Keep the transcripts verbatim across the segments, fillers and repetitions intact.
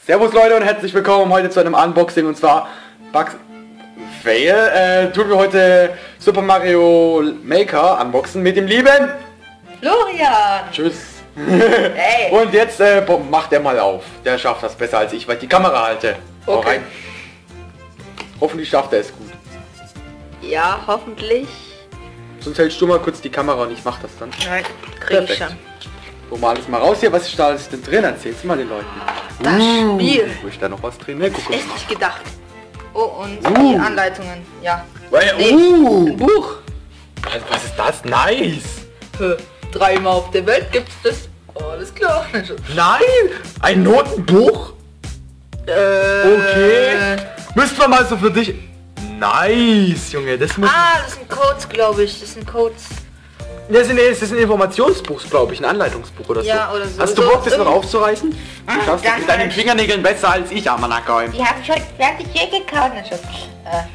Servus Leute und herzlich willkommen heute zu einem Unboxing und zwar Bugs Fail. Äh, tun wir heute Super Mario Maker unboxen mit dem lieben Florian. Tschüss. Hey. Und jetzt äh, macht er mal auf. Der schafft das besser als ich, weil ich die Kamera halte. Hau Okay. rein. Hoffentlich schafft er es gut. Ja, hoffentlich. Sonst hältst du mal kurz die Kamera und ich mach das dann. Nein, krieg ich Perfekt. schon. Guck mal alles mal raus hier. Was ist da alles denn drin? Erzähl's mal den Leuten. Das Spiel. Wo ist da noch was drin? Ne, guck mal. Echt nicht gedacht. Oh, und Uh. die Anleitungen. Ja. Weil, Nee, uh. ein Buch. Was, was ist das? Nice. Hä, Dreimal auf der Welt gibt's das. Oh, alles klar. Nein! Ein Notenbuch? Äh, Okay. Müssten wir mal so für dich... Nice, Junge. Das, muss Ah, das sind Codes, glaube ich. Das sind Codes. das, ist, ein, das ist ein Informationsbuch, glaube ich. Ein Anleitungsbuch oder so. Ja, oder so. Hast du So, Bock, das noch irgendwie. aufzureißen? Du schaffst das danke. mit deinen Fingernägeln besser als ich, Amanaka. Die habe ich heute fertig hier gekauft. Na, Schatz. Äh,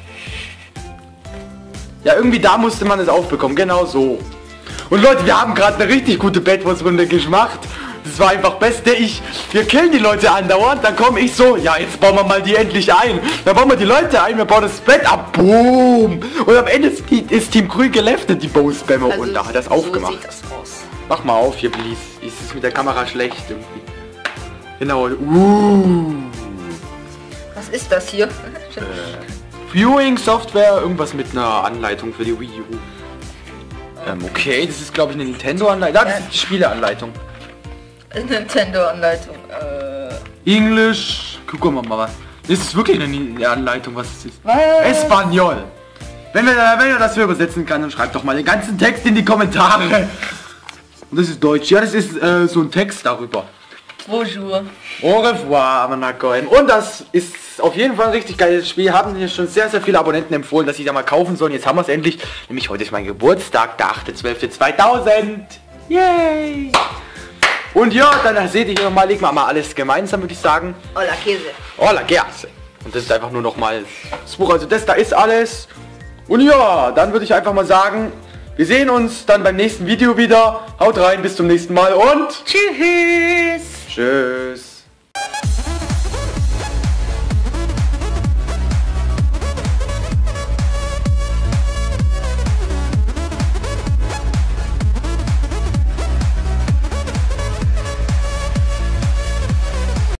Ja, irgendwie da musste man es aufbekommen. Genau so. Und Leute, wir haben gerade eine richtig gute Bedwars-Runde gemacht. Das war einfach beste. Ich, wir killen die Leute andauernd. Dann komme ich so, ja, jetzt bauen wir mal die endlich ein. Dann bauen wir die Leute ein, wir bauen das Bett ab. Boom. Und am Ende ist, ist Team Grün geleftet, die Bow-Spammer. also Und da hat das so aufgemacht. sieht das aus. Mach mal auf hier, please. Ist es mit der Kamera schlecht irgendwie. Genau. Uh. Was ist das hier? Viewing Software, irgendwas mit einer Anleitung für die Wii U. Ähm, okay, das ist glaube ich eine Nintendo-Anleitung. Das ist die Spieleanleitung. Nintendo-Anleitung. Äh, Englisch. Gucken wir mal was. Das ist wirklich eine Anleitung, was es ist. Was? Espanol. Wenn wir, wenn ihr das hier übersetzen kann, dann schreibt doch mal den ganzen Text in die Kommentare. Und das ist Deutsch. Ja, das ist äh, so ein Text darüber. Bonjour. Au revoir, Amanakoen. Und das ist auf jeden Fall ein richtig geiles Spiel. Haben hier schon sehr, sehr viele Abonnenten empfohlen, dass sie da mal kaufen sollen. Jetzt haben wir es endlich. Nämlich heute ist mein Geburtstag, der achte zwölfte zweitausend. Yay! Und ja, dann seht ihr hier nochmal, legen wir mal alles gemeinsam, würde ich sagen. Hola, Käse. Hola, Gerse. Und das ist einfach nur noch mal das Buch. Also das da ist alles. Und ja, dann würde ich einfach mal sagen, wir sehen uns dann beim nächsten Video wieder. Haut rein, bis zum nächsten Mal und Tschüss. tschüss.